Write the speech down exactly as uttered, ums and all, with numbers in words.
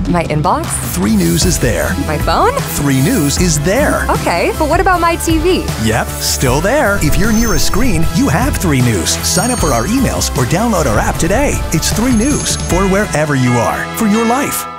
My inbox? three news is there. My phone? three news is there. Okay, but what about my T V? Yep, still there. If you're near a screen, you have three news. Sign up for our emails or download our app today. It's three news for wherever you are, for your life.